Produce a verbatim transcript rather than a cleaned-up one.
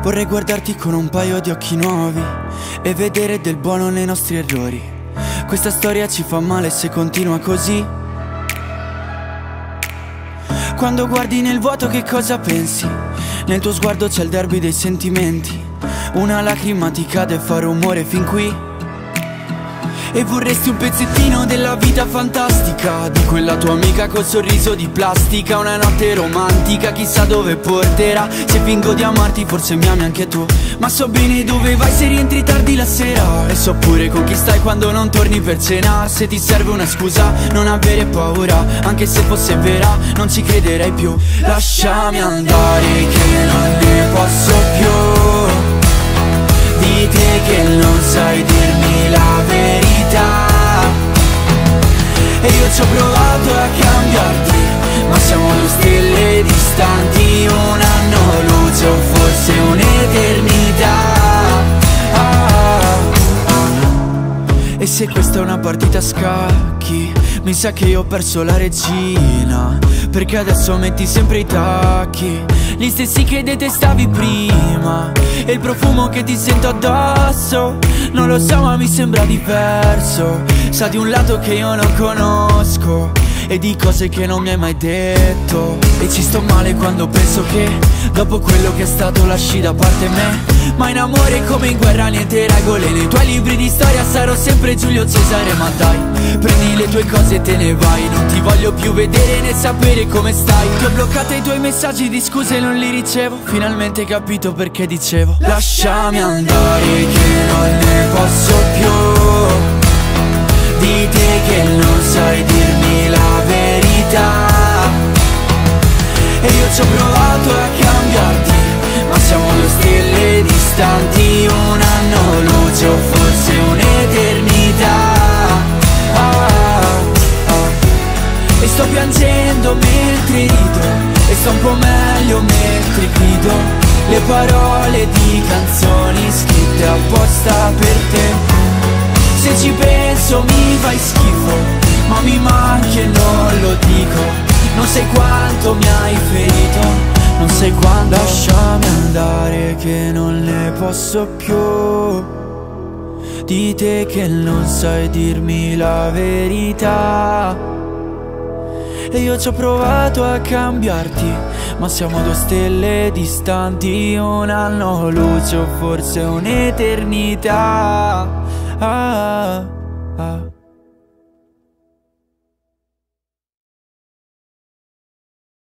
Vorrei guardarti con un paio di occhi nuovi e vedere del buono nei nostri errori. Questa storia ci fa male se continua così. Quando guardi nel vuoto che cosa pensi? Nel tuo sguardo c'è il derby dei sentimenti. Una lacrima ti cade e fa rumore fin qui. E vorresti un pezzettino della vita fantastica di quella tua amica col sorriso di plastica. Una notte romantica, chissà dove porterà. Se fingo di amarti forse mi ami anche tu. Ma so bene dove vai se rientri tardi la sera. E so pure con chi stai quando non torni per cena. Se ti serve una scusa non avere paura, anche se fosse vera non ci crederei più. Lasciami andare che non ne posso più di te che non sai dirmi la verità. E io ci ho provato a cambiarti, ma siamo due stelle distanti. Un anno luce o forse un'eternità. ah, ah. E se questa è una partita a scacchi, mi sa che io ho perso la regina, perché adesso metti sempre i tacchi, gli stessi che detestavi prima. E il profumo che ti sento addosso, non lo so ma mi sembra diverso. Sa di un lato che io non conosco e di cose che non mi hai mai detto. E ci sto male quando penso che dopo quello che è stato lasci da parte me. Ma in amore come in guerra niente regole. Nei tuoi libri di storia sarò sempre Giulio Cesare. Ma dai, prendi le tue cose e te ne vai. Non ti voglio più vedere né sapere come stai. Ti ho bloccato i tuoi messaggi di scuse, non li ricevo. Finalmente hai capito perché dicevo lasciami andare che non ne posso più di te che non sai dirmi la verità. E io ci ho provato a cambiarti, ma siamo due stelle distanti. Un anno luce o forse un'eternità. ah, ah. E sto piangendo mentre rido, e sto un po' meglio mentre grido le parole di canzoni scritte apposta per te. Se ci penso mi fai schifo, ma mi manchi e non lo dico. Non sai quanto mi hai ferito, non sai quanto. Lasciami andare che non ne posso più di te che non sai dirmi la verità. E io ci ho provato a cambiarti, ma siamo due stelle distanti. Un anno luce o forse un'eternità. ah, ah.